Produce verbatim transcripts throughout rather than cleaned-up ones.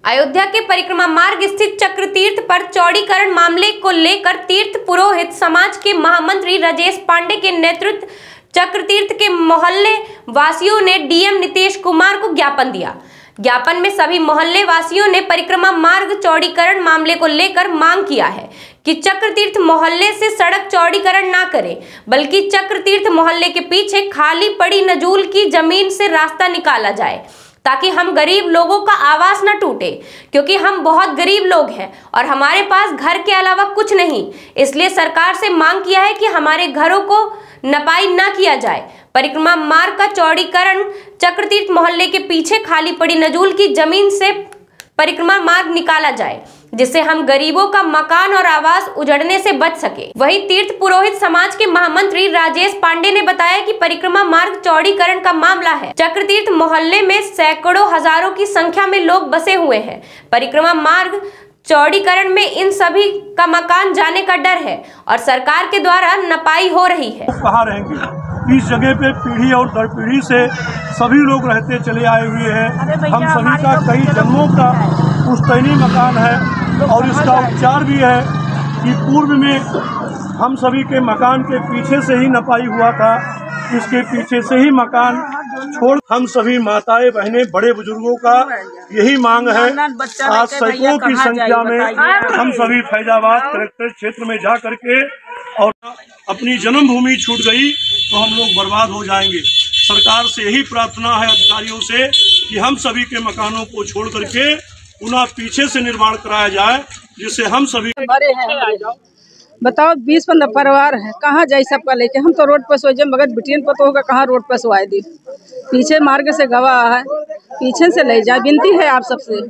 अयोध्या के परिक्रमा मार्ग स्थित चक्रतीर्थ पर चौड़ीकरण मामले को लेकर तीर्थ पुरोहित समाज के महामंत्री राजेश पांडे के नेतृत्व चक्रतीर्थ के मोहल्ले वासियों ने डीएम नीतीश कुमार को ज्ञापन दिया। ज्ञापन में सभी मोहल्ले वासियों ने परिक्रमा मार्ग चौड़ीकरण मामले को लेकर मांग किया है कि चक्रतीर्थ मोहल्ले से सड़क चौड़ीकरण ना करें, बल्कि चक्रतीर्थ मोहल्ले के पीछे खाली पड़ी नजूल की जमीन से रास्ता निकाला जाए ताकि हम गरीब लोगों का आवास न टूटे, क्योंकि हम बहुत गरीब लोग हैं और हमारे पास घर के अलावा कुछ नहीं। इसलिए सरकार से मांग किया है कि हमारे घरों को नपाई न किया जाए। परिक्रमा मार्ग का चौड़ीकरण चक्रतीर्थ मोहल्ले के पीछे खाली पड़ी नजूल की जमीन से परिक्रमा मार्ग निकाला जाए, जिससे हम गरीबों का मकान और आवास उजड़ने से बच सके। वहीं तीर्थ पुरोहित समाज के महामंत्री राजेश पांडे ने बताया कि परिक्रमा मार्ग चौड़ीकरण का मामला है। चक्रतीर्थ मोहल्ले में सैकड़ों हजारों की संख्या में लोग बसे हुए हैं। परिक्रमा मार्ग चौड़ीकरण में इन सभी का मकान जाने का डर है और सरकार के द्वारा नपाई हो रही है। कहाँ रहेंगे? इस जगह पे पीढ़ी और दर पीढ़ी से सभी लोग रहते चले आए हुए हैं। हम सभी का कई जन्मों का पुश्तैनी मकान है और इसका उपचार भी है कि पूर्व में हम सभी के मकान के पीछे से ही नपाई हुआ था। इसके पीछे से ही मकान छोड़ हम सभी माताएं बहनें बड़े बुजुर्गों का यही मांग है। आज सैकड़ों की संख्या में हम सभी फैजाबाद कलेक्ट्रेट क्षेत्र में जा करके और अपनी जन्मभूमि छूट गई तो हम लोग बर्बाद हो जाएंगे। सरकार से यही प्रार्थना है अधिकारियों से कि हम सभी के मकानों को छोड़ करके पुनः पीछे से निर्माण कराया जाए, जिससे हम सभी बड़े हैं। बताओ बीस पंद्रह परिवार है, कहाँ जाए सबका लेके? हम तो रोड पर सो जाए, मगर बिटियन पतो होगा कहाँ रोड पर सोआए दी। पीछे मार्ग से गवाह है, पीछे से ले जाए। विनती है आप सबसे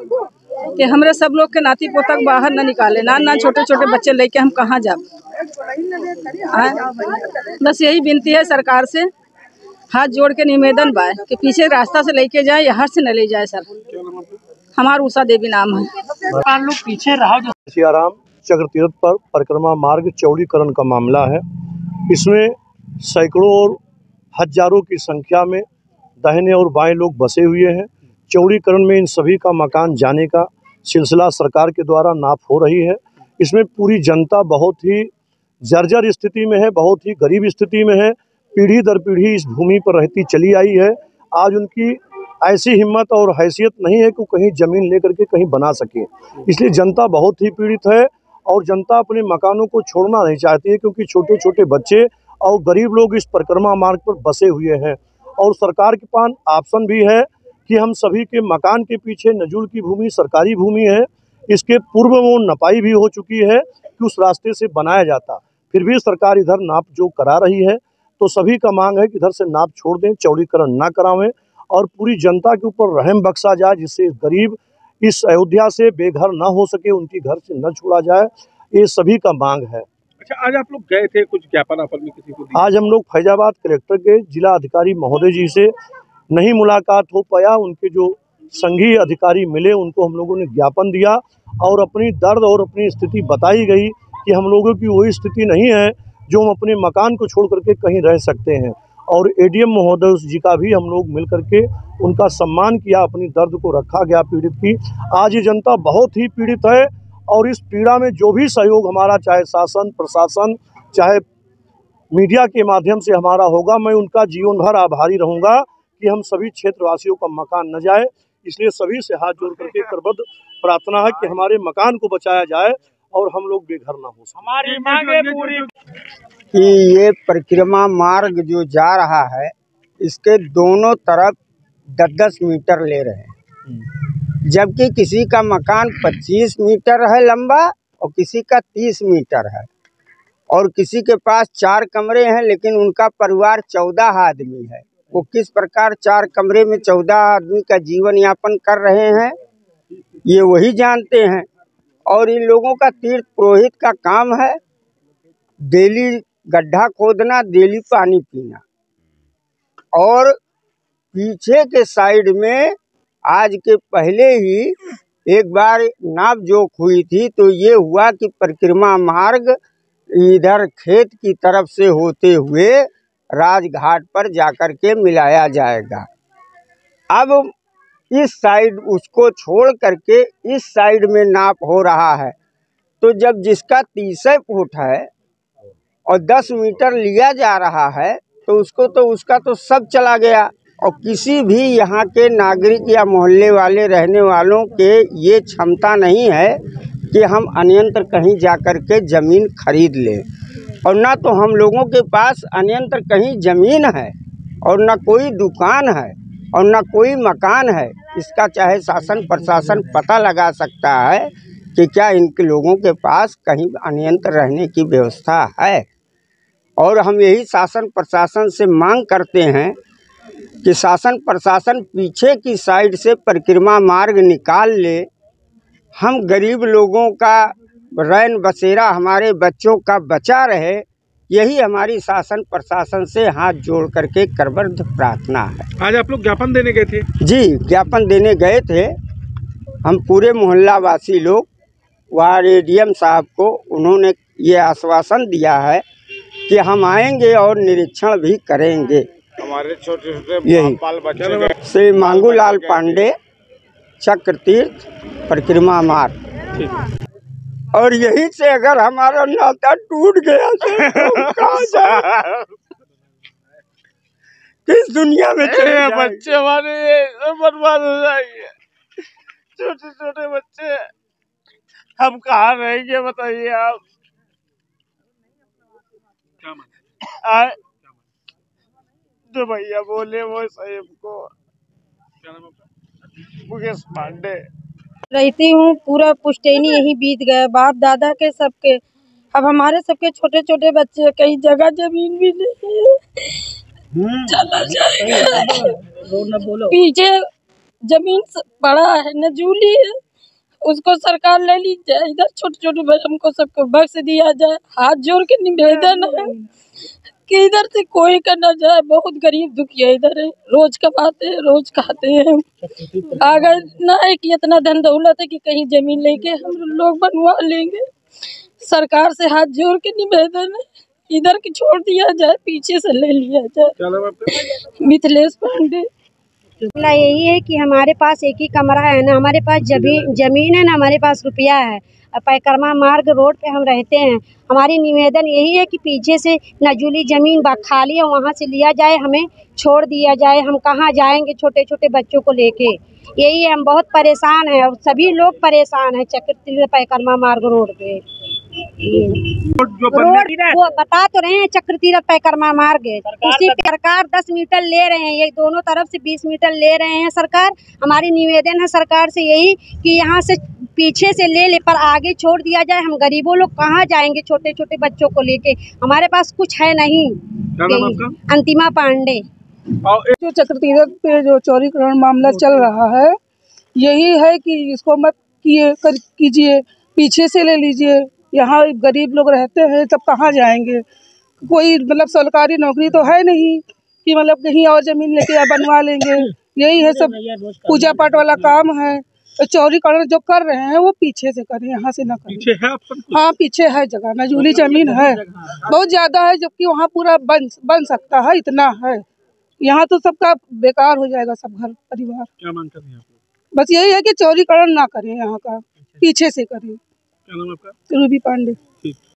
कि हमारे सब लोग के नाती पोतक बाहर न निकाले, ना ना छोटे छोटे बच्चे लेके हम कहाँ जाए। बस यही विनती है सरकार से, हाथ जोड़ के निवेदन बा कि पीछे रास्ता से लेके जाए, यहाँ से न ले जाए। सर हमारा उषा देवी नाम है। लोग पीछे रहा सियाराम चक्रतीर्थ पर परिक्रमा मार्ग चौड़ीकरण का मामला है। इसमें सैकड़ों और हजारों की संख्या में दाहिने और बाएं लोग बसे हुए हैं। चौड़ीकरण में इन सभी का मकान जाने का सिलसिला सरकार के द्वारा नाप हो रही है। इसमें पूरी जनता बहुत ही जर्जर स्थिति में है, बहुत ही गरीब स्थिति में है। पीढ़ी दर पीढ़ी इस भूमि पर रहती चली आई है। आज उनकी ऐसी हिम्मत और हैसियत नहीं है कि कहीं ज़मीन लेकर के कहीं बना सके। इसलिए जनता बहुत ही पीड़ित है और जनता अपने मकानों को छोड़ना नहीं चाहती है, क्योंकि छोटे छोटे बच्चे और गरीब लोग इस परिक्रमा मार्ग पर बसे हुए हैं। और सरकार के पास ऑप्शन भी है कि हम सभी के मकान के पीछे नजूल की भूमि सरकारी भूमि है। इसके पूर्व वो नपाई भी हो चुकी है कि उस रास्ते से बनाया जाता, फिर भी सरकार इधर नाप जो करा रही है। तो सभी का मांग है कि इधर से नाप छोड़ दें, चौड़ीकरण ना करावें और पूरी जनता के ऊपर रहम बख्शा जाए, जिससे गरीब इस अयोध्या से बेघर ना हो सके, उनकी घर से न छोड़ा जाए। ये सभी का मांग है। अच्छा, आज आप लोग गए थे, कुछ ज्ञापन आपने किसी को दिया? आज हम लोग फैजाबाद कलेक्टर के जिला अधिकारी महोदय जी से नहीं मुलाकात हो पाया। उनके जो संघीय अधिकारी मिले उनको हम लोगों ने ज्ञापन दिया और अपनी दर्द और अपनी स्थिति बताई गई कि हम लोगों की वही स्थिति नहीं है जो हम अपने मकान को छोड़ करके कहीं रह सकते हैं। और एडीएम महोदय जी का भी हम लोग मिल करके उनका सम्मान किया, अपनी दर्द को रखा गया पीड़ित की। आज ये जनता बहुत ही पीड़ित है और इस पीड़ा में जो भी सहयोग हमारा, चाहे शासन प्रशासन चाहे मीडिया के माध्यम से हमारा होगा, मैं उनका जीवन भर आभारी रहूँगा कि हम सभी क्षेत्रवासियों का मकान न जाए। इसलिए सभी से हाथ जोड़ करके करबद्ध प्रार्थना है कि हमारे मकान को बचाया जाए और हम लोग बेघर ना हो। हमारी मांगे पूरी कि ये परिक्रमा मार्ग जो जा रहा है, इसके दोनों तरफ दस दस मीटर ले रहे हैं, जबकि किसी का मकान पच्चीस मीटर है लंबा और किसी का तीस मीटर है और किसी के पास चार कमरे हैं, लेकिन उनका परिवार चौदह आदमी है। वो किस प्रकार चार कमरे में चौदह आदमी का जीवन यापन कर रहे हैं, ये वही जानते हैं। और इन लोगों का तीर्थ पुरोहित का काम है डेली गड्ढा खोदना, डेली पानी पीना। और पीछे के साइड में आज के पहले ही एक बार नाप जोख हुई थी, तो ये हुआ कि परिक्रमा मार्ग इधर खेत की तरफ से होते हुए राजघाट पर जाकर के मिलाया जाएगा। अब इस साइड उसको छोड़ करके इस साइड में नाप हो रहा है। तो जब जिसका तीस फुट है और दस मीटर लिया जा रहा है तो उसको तो उसका तो सब चला गया। और किसी भी यहाँ के नागरिक या मोहल्ले वाले रहने वालों के ये क्षमता नहीं है कि हम अन्यंत्र कहीं जाकर के ज़मीन खरीद लें। और ना तो हम लोगों के पास अन्यंत्र कहीं ज़मीन है और ना कोई दुकान है और ना कोई मकान है। इसका चाहे शासन प्रशासन पता लगा सकता है कि क्या इनके लोगों के पास कहीं अन्यंत्र रहने की व्यवस्था है। और हम यही शासन प्रशासन से मांग करते हैं कि शासन प्रशासन पीछे की साइड से परिक्रमा मार्ग निकाल ले। हम गरीब लोगों का रैन बसेरा हमारे बच्चों का बचा रहे, यही हमारी शासन प्रशासन से हाथ जोड़ करके करबद्ध प्रार्थना है। आज आप लोग ज्ञापन देने गए थे? जी, ज्ञापन देने गए थे। हम पूरे मोहल्ला वासी लोग वहाँ एडीएम साहब को उन्होंने ये आश्वासन दिया है कि हम आएंगे और निरीक्षण भी करेंगे। हमारे छोटे छोटे यही बाल बच्चे श्री मांगूलाल पांडे, चक्रतीर्थ, परिक्रमा मार्ग। और यही से अगर हमारा नाता टूट गया तो कहाँ जाए? किस दुनिया में चले बच्चे हमारे बर्बाद हो जाएंगे। छोटे छोटे बच्चे, हम कहाँ रहेंगे बताइए आप। आए जो भैया बोले वो सही हमको। मुकेश पांडे रहती हूँ। पूरा पुश्तैनी यही बीत गया, बाप दादा के सबके। अब हमारे सबके छोटे छोटे बच्चे, कहीं जगह जमीन भी नहीं है। चला जाएगा। पीछे जमीन पड़ा है, नजूली है, उसको सरकार ले ली जाए। इधर छोटे छोटे बच्चे हमको सबको बख्श दिया जाए। हाथ जोड़ के निवेदन है कि इधर से कोई का न जाए। बहुत गरीब दुखिया इधर है, रोज कमाते हैं रोज खाते हैं। अगर ना है कि इतना धन दौलत है कि कहीं जमीन लेके हम लोग बनवा लेंगे। सरकार से हाथ जोड़ के निवेदन है, इधर की छोड़ दिया जाए, पीछे से ले लिया जाए। मिथिलेश पांडे। यही है कि हमारे पास एक ही कमरा है ना, हमारे पास जमीन जमीन है ना, हमारे पास रुपया है। परिक्रमा मार्ग रोड पे हम रहते हैं। हमारी निवेदन यही है कि पीछे से नजूली ज़मीन खाली है, वहाँ से लिया जाए, हमें छोड़ दिया जाए। हम कहाँ जाएंगे छोटे छोटे बच्चों को लेके? यही है, हम बहुत परेशान हैं और सभी लोग परेशान हैं। चक्रतीर्थ परिक्रमा मार्ग रोड पे रोड वो बता तो रहे हैं, चक्रतीर्थ परिक्रमा मार्ग उसी सरकार दस मीटर ले रहे हैं, ये दोनों तरफ से बीस मीटर ले रहे हैं सरकार। हमारी निवेदन है सरकार से यही कि यहाँ से पीछे से ले ले पर आगे छोड़ दिया जाए। हम गरीबों लोग कहाँ जाएंगे छोटे छोटे बच्चों को लेके? हमारे पास कुछ है नहीं। अंतिमा पांडे। जो चक्रतीर्थ पे जो चौड़ीकरण मामला चल रहा है, यही है कि इसको मत किए कर कीजिए, पीछे से ले लीजिए। यहाँ गरीब लोग रहते हैं, तब कहाँ जाएंगे? कोई मतलब सरकारी नौकरी तो है नहीं कि मतलब कहीं और जमीन लेके या बनवा लेंगे। यही है, सब पूजा पाठ वाला काम है। तो चौड़ीकरण जो कर रहे हैं वो पीछे से करें, यहाँ से ना करें। पीछे है हाँ, पीछे है जगह, नजूली जमीन है, बहुत ज्यादा है, जबकि वहाँ पूरा बन बन सकता है, इतना है। यहाँ तो सबका बेकार हो जाएगा, सब घर परिवार। क्या मांग कर रहे हैं? बस यही है कि चौड़ीकरण ना करें, यहाँ का पीछे से करें। क्या नाम है आपका? रूबी पांडे।